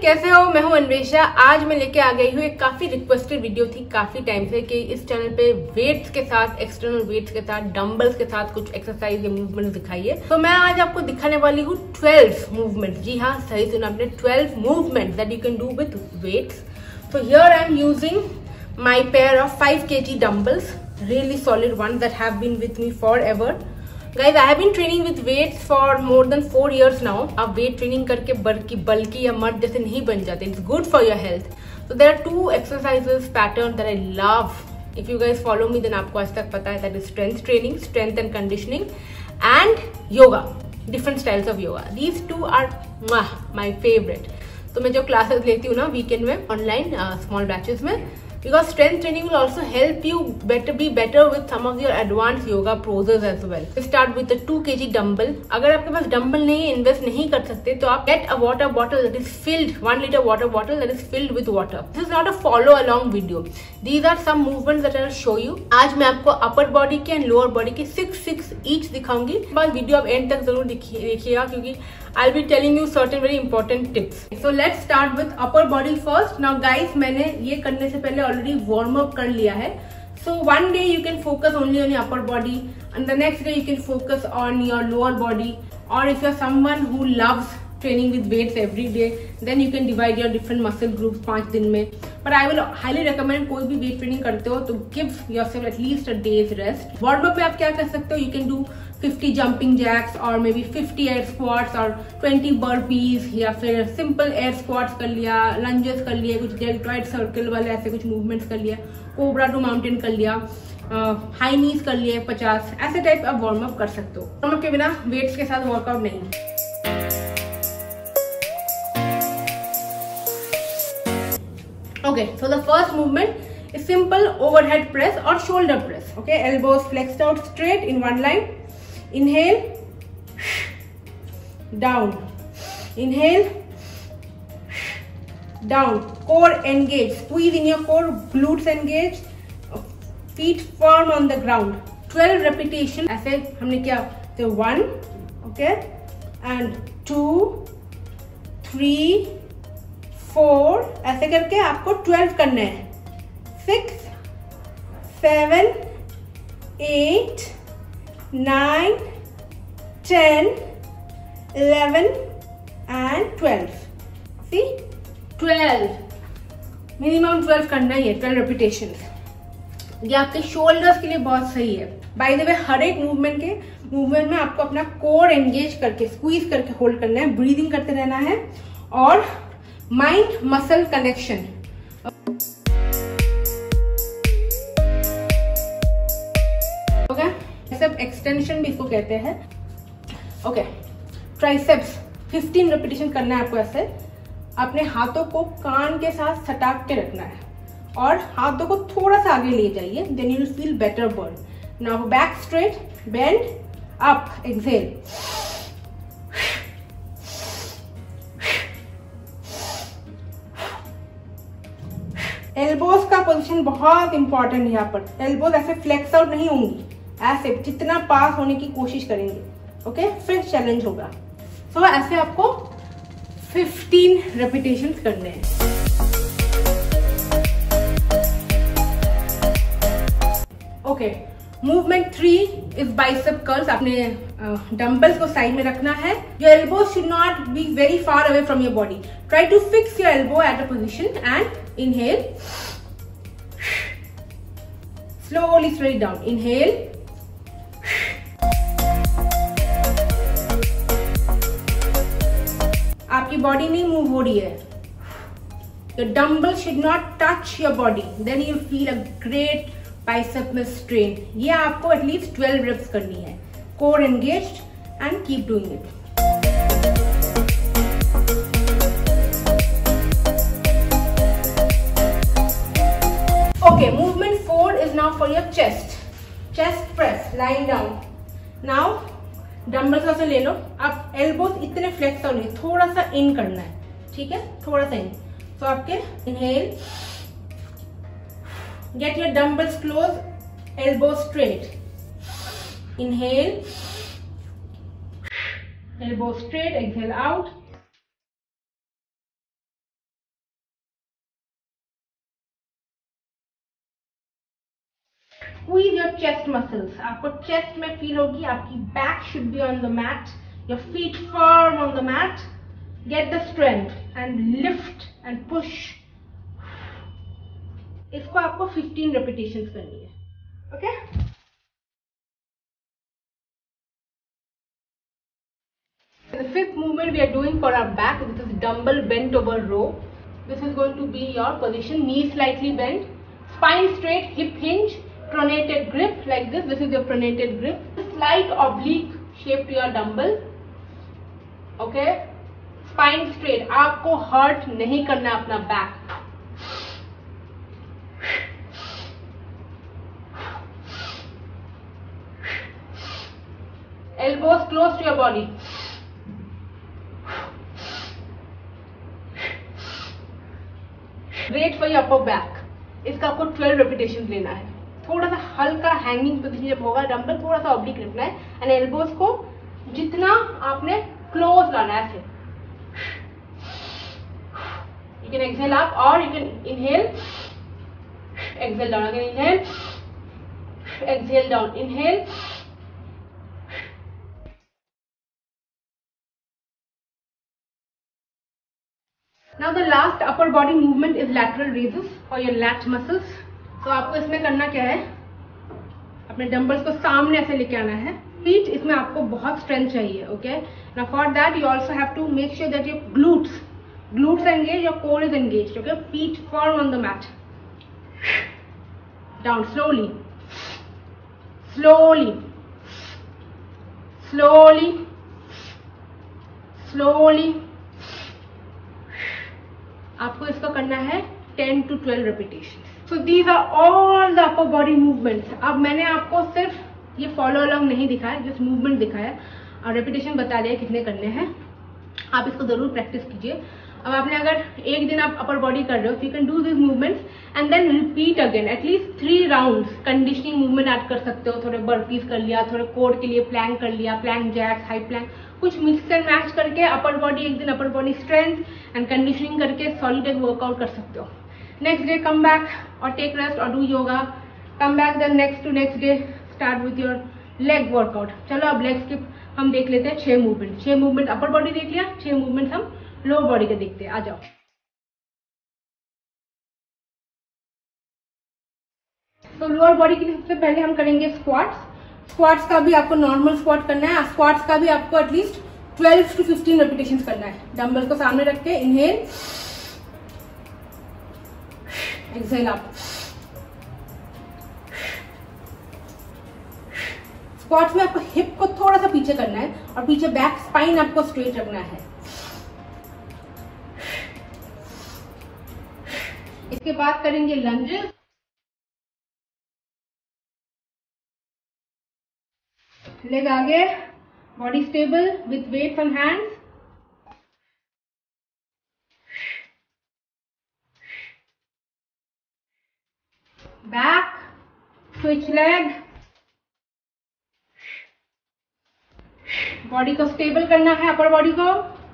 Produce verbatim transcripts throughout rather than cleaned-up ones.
कैसे हो? मैं हूं अन्वेषा। आज मैं लेके आ गई हूँ एक काफी रिक्वेस्टेड वीडियो थी काफी टाइम से कि इस चैनल पे वेट्स के साथ, एक्सटर्नल वेट्स के साथ, डंबल्स के साथ कुछ एक्सरसाइज या मूवमेंट दिखाइए। तो मैं आज आपको दिखाने वाली हूँ ट्वेल्व मूवमेंट। जी हाँ, सही सुना आपने, twelve movement that you can do with weights. So here I am using my pair of five kilograms dumbbells, really solid ones that have been with me forever. Guys, I have been training with weights for more than four years now. आप weight training करके बल्कि बल्कि या मर्द जैसे नहीं बन जाते. It's good for your health. So there are two exercises patterns that I love. If you guys follow me, then आपको आज तक पता है that is strength training, strength and conditioning, and yoga. Different styles of yoga. These two are my favorite. तो मैं जो classes लेती हूँ ना वीकेंड में ऑनलाइन स्मॉल बैचेस में, because strength training will also help you better be better with some of your advance yoga progress as well. Start with two K G dumbbell. अगर आपके पास डम्बल नहीं है, इन्वेस्ट नहीं कर सकते, तो आप get a water bottle that is filled, one litre water bottle that is filled with water. This is not a follow along video, these are some movements that I will show you. आज मैं आपको upper body के and lower body के six six each दिखाऊंगी। बस video आप and तक जरूर देखिएगा क्योंकि I'll be telling you certain very important tips. So let's start with upper body first. Now guys, मैंने ये करने से पहले already warm up कर लिया है. So one day you can focus only on your upper body, and the next day you can focus on your lower body. Or if you're someone who loves training with weights every day, then you can divide your different muscle groups पांच दिन में. But I will highly recommend कोई भी weight training करते हो तो give yourself at least a day's rest. Warm up में आप क्या कर सकते हो? You can do fifty jumping jacks or maybe fifty air squats और twenty burpees, या फिर simple air squats कर लिया, lunges कर लिए, कुछ deltoid circle वाले ऐसे कुछ movements कर लिया, cobra to mountain कर लिया, हाई uh, नीज कर लिए पचास, ऐसे टाइप आप वार्म अप कर सकते हो। वार्म अप के बिना वेट्स के साथ वर्कआउट नहीं। Okay, so the first movement is simple overhead press or shoulder press. Okay, elbows flexed out straight in one line. Inhale, down. Inhale, down. Core engaged. Squeeze in your core. Glutes engaged. Feet firm on the ground. twelve repetition. ऐसे हमने क्या? तो one, okay, and two, three, four, ऐसे करके आपको twelve करने हैं। Six, seven, eight, nine, ten, eleven and twelve. See, twelve, minimum twelve करना ही है, ट्वेल्व रेपिटेशन। ये आपके शोल्डर्स के लिए बहुत सही है। बाय द वे, हर एक मूवमेंट के मूवमेंट में आपको अपना कोर एंगेज करके, स्क्वीज करके होल्ड करना है, ब्रीदिंग करते रहना है, और mind muscle connection. Okay, tricep extension भी इसको कहते हैं। ओके, ट्राइसेप्स फिफ्टीन रेपिटेशन करना है आपको। ऐसे अपने हाथों को कान के साथ सटा के रखना है और हाथों को थोड़ा सा आगे ले जाइए, then you will feel better burn. Now back straight, bend up, exhale. Elbows का पोजीशन बहुत इंपॉर्टेंट है। यहाँ पर एल्बोज ऐसे फ्लेक्स आउट नहीं होंगी, ऐसे जितना पास होने की कोशिश करेंगे। ओके, फिर चैलेंज होगा। सो so, ऐसे आपको फिफ्टीन रेपिटेशंस करने हैं। Okay, movement three is bicep curls. आपने डंबल्स को साइड में रखना है। Your elbows should not be very far away from your body. Try to fix your elbow at a position and inhale, slowly straight down. Inhale, आपकी body नहीं move हो रही है। The dumbbell should not touch your body. Then you feel a great bicep में strain. ये आपको at least twelve reps करनी है। Core engaged and keep doing it. Okay, movement four is now for your chest. Chest press, lying down. Now, dumbbells से ले लो। आप elbows इतने flex out नहीं, थोड़ा सा इन करना है, ठीक है, थोड़ा सा इन। तो आपके inhale, get your dumbbells close, elbow straight. Inhale, elbow straight, exhale out. Squeeze your chest muscles. आपको चेस्ट में फील होगी, आपकी back should be on the mat, your feet firm on the mat. Get the strength and lift and push. इसको आपको fifteen repetitions करनी है। Okay okay? The fifth movement we are doing for our back, this is dumbbell bent over row. This is going to be your position, knees slightly bent, spine straight, hip hinge, pronated grip like this. This is your pronated grip. Slight oblique shape to your dumbbell. Okay, spine straight. आपको hurt नहीं करना अपना back. Elbows close to your body. Great for your upper back. इसका आपको twelve repetition लेना है। थोड़ा सा हल्का हैंगिंग पोजीशन जब होगा, डंबल थोड़ा सा ऑब्लिक रखना है एंड एल्बोज को जितना आपने क्लोज लाना है ऐसे। यू कैन एक्सहेल अप और you can inhale, exhale down, again inhale, exhale down, inhale. Now the last upper body movement is lateral raises for your lat muscles. तो आपको इसमें करना क्या है, अपने डंबल्स को सामने ऐसे लेके आना है। फीट इसमें आपको बहुत स्ट्रेंथ चाहिए। Okay, now for that you also have to make sure that your glutes glutes engaged, your core is engaged. Okay, feet firm on the mat. Down slowly, slowly, slowly, slowly. आपको इसको करना है ten to twelve repetition. So these are all the upper body movements. अब मैंने आपको सिर्फ ये follow along नहीं दिखाया, जस्ट मूवमेंट दिखाया और रेपिटेशन बता दिया कितने करने हैं। आप इसको जरूर प्रैक्टिस कीजिए। अब आपने अगर एक दिन आप अपर बॉडी कर रहे हो, you can do this movements and then repeat again at least three rounds. Conditioning movement add कर सकते हो, थोड़े बर्पीज कर लिया, थोड़े कोर के लिए प्लैंक कर लिया, प्लैंक जैक्स, हाई प्लैंक, कुछ मिक्स एंड मैच करके अपर बॉडी एक दिन upper body strength and conditioning करके सॉलिड एक वर्कआउट कर सकते हो। नेक्स्ट डे कम बैक और टेक रेस्ट और do yoga. Come back then next to next day start with your leg workout. चलो अब लेग्स के हम देख लेते हैं छह मूवमेंट। छह मूवमेंट अपर बॉडी देख लिया, छह मूवमेंट हम लोअर बॉडी के देखते हैं। आ जाओ। तो लोअर बॉडी के लिए सबसे पहले हम करेंगे स्क्वाट्स। स्क्वाट्स का भी आपको नॉर्मल स्क्वाट करना है। स्क्वाट्स का भी आपको at least twelve to fifteen repetition करना है। डंबल को सामने रख के इनहेल, एक्सहेल अप। स्क्वाट्स में आपको हिप को थोड़ा सा पीछे करना है और पीछे बैक स्पाइन आपको स्ट्रेट रखना है। इसके बाद करेंगे लंजेस। लेग आगे, body stable with weights on hands. Back, switch leg. Body को स्टेबल करना है, अपर बॉडी को।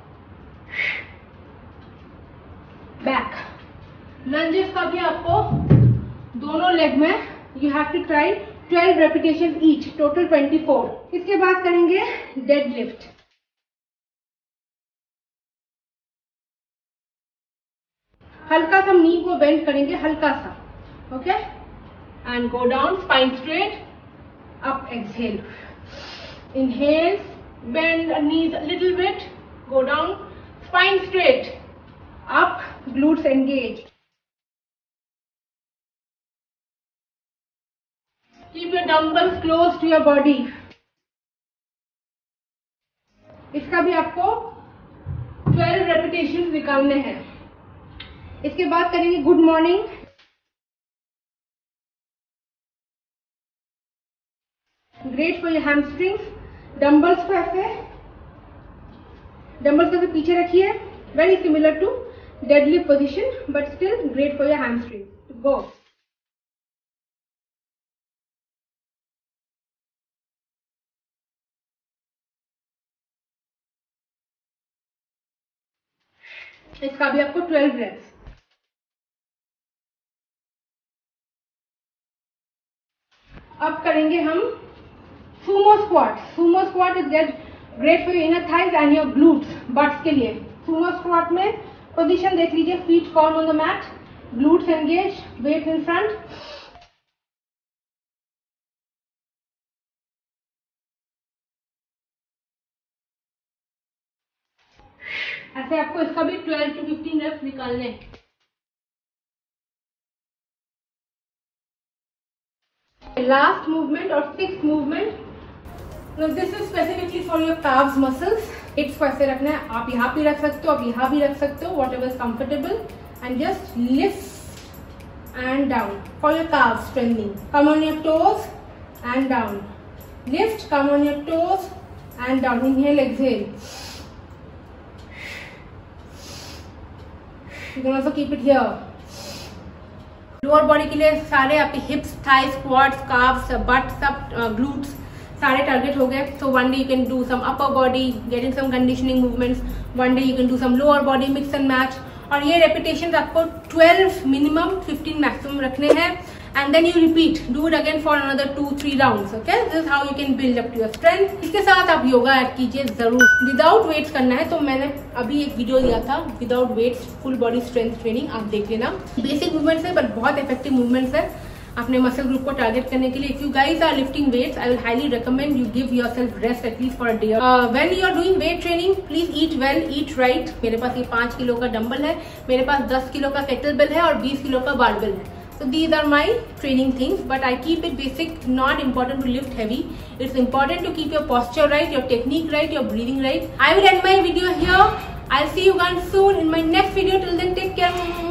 बैक। लंजेस का भी आपको दोनों लेग में you have to try twelve repetition each, total twenty four. इसके बाद करेंगे डेड लिफ्ट। हल्का सा नी को बेंड करेंगे, हल्का सा। Okay, and go down, spine straight, up, exhale, inhale, bend knees a little bit, go down, spine straight, up, glutes engaged. Keep your dumbbells close to your body. इसका भी आपको twelve repetition निकालने हैं। इसके बाद करेंगे good morning. Great for your hamstrings. Dumbbells को ऐसे डंबल्स को ऐसे पीछे रखिए, very similar to deadlift position but still great for your hamstring. Go. इसका भी आपको ट्वेल्व रेप्स। अब करेंगे हम sumo squat. Sumo squat is great for your inner thighs and your glutes, butts के लिए। सुमो स्क्वाट में पोजीशन देख लीजिए, feet corn on the mat, glutes engage, weight in front. ऐसे आपको इसका भी ट्वेल्व टू फिफ्टीन रेप्स निकालने हैं। लास्ट मूवमेंट और six movement, this is specifically for your calves muscles. Hips को ऐसे रखना है, आप यहाँ भी रख सकते हो, आप यहाँ भी रख सकते हो, whatever is comfortable, and just lift and down for your calves strengthening. Come on your toes and down, lift, come on your toes and down, inhale exhale. You can also keep it here. Lower body के लिए सारे आपके hips, thighs, quads, calves, but, सब glutes सारे target हो गए। So one day you can do some upper body, get in some conditioning movements, one day you can do some lower body, mix and match. और ये repetition आपको twelve minimum, fifteen maximum रखने हैं, and then you repeat, do it again for another two three rounds. Okay, this is how you can build up your strength. इसके साथ आप yoga add कीजिए जरूर। विदाउट वेट्स करना है तो मैंने अभी एक वीडियो दिया था without weights full body strength training, आप देख लेना। बेसिक मूवमेंट्स है बट बहुत इफेक्टिव मूवमेंट्स है अपने मसल ग्रुप को टारगेट करने के लिए। If you guys are lifting weights, I will highly recommend you give yourself rest at least for a day. When you are doing weight training, please eat well, eat right. मेरे पास ये पांच kilo का dumbbell है, मेरे पास दस kilo का kettlebell है और बीस किलो का बारबेल है। So these are my training things, but I keep it basic. Not important to lift heavy. It's important to keep your posture right, your technique right, your breathing right. I will end my video here. I'll see you guys soon in my next video. Till then, take care.